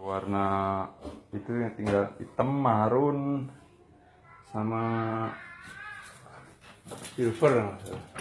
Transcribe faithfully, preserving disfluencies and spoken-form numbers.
Warna itu yang tinggal hitam, marun, sama silver.